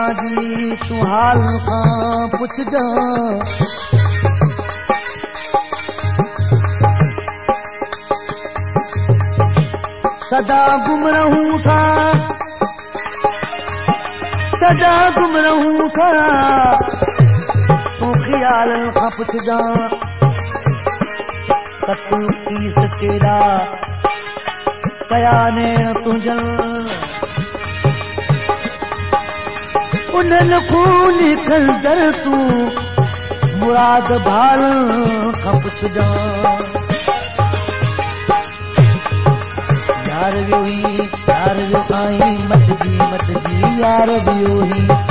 जी तू हाल खां पुछजा सदा गुम रहूं था सदा गुम रहूं था तू ख्याल खां पुछजा तू कीस केड़ा कया ने तुझन उन्हनि खून निकल तू मुराद भाल खां पुछजा यार वियो आई मत जी यार वियो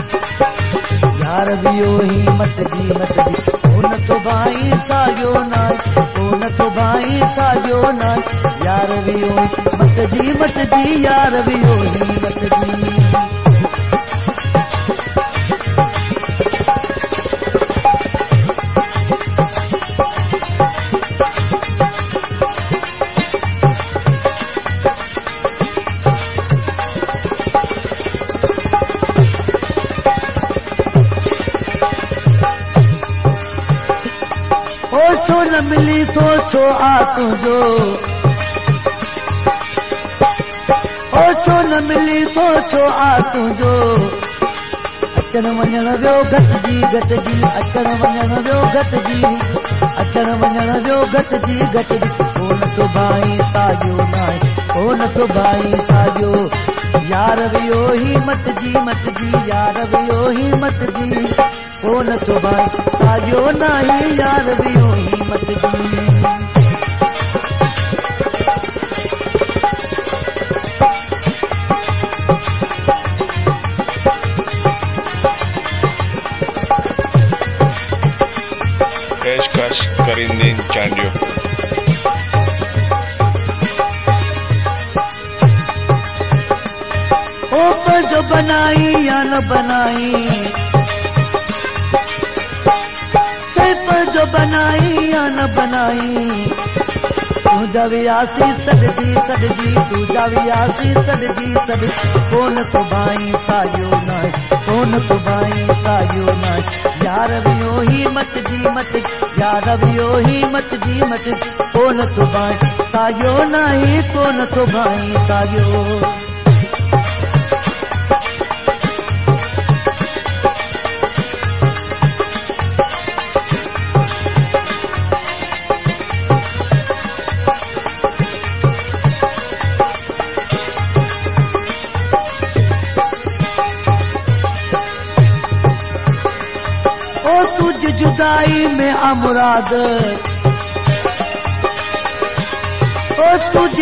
ही मत जी उन तो भाई साजो ना उन तो भाई साजो ना यार वियो मत जी यार वियो ही मत जी न मिली तो छो आ तुझो ओ छो न मिली तो छो आ तुझो अचण वञण वियो घटिजी अचण वञण वियो घटिजी कोन तो भाई साजो नाहे कोन तो भाई साजो यार वियो ही मत जी यार वियो ही मत जी कोन तो भाई साजो नाहे यार वियो ही मत जी पेशकश करिंदीन चांडियो ओ जो बनाई या न बनाई जो बनाई या न बनाई तू जवियासी सदजी तू जवियासी सदजी कोन तो भाई साजो ना कोन तो भाई साजो ना यार वियो ही मत जी यार वियो ही मत जी कोन तो भाई साजो नहीं कोन तो भाई साजो जुदाई में अमुराद ओ तुझ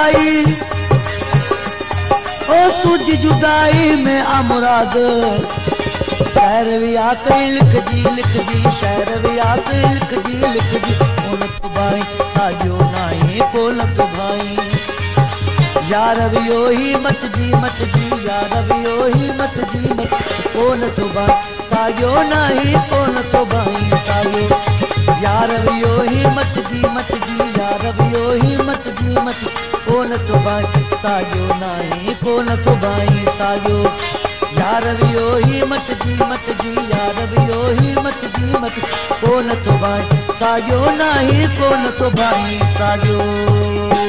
जुदाई में अमुराद शहर भी आते लिख जी शहर भी आते लिख जी कोन तो भाई साजो नाहे कोन तो भाई यार वियो ही मत जी यार वियो ही मत जी कोन तो भाई साजो नाही कोन तो भाई साजो यार वियो ही मत जी यार वियो ही मत जी कोन तो भाई साजो नाही कोन तो भाई साजो यार वियो ही मत जी यार वियो ही मत जी कोन तो भाई साजो नाही कोन तो भाई साजो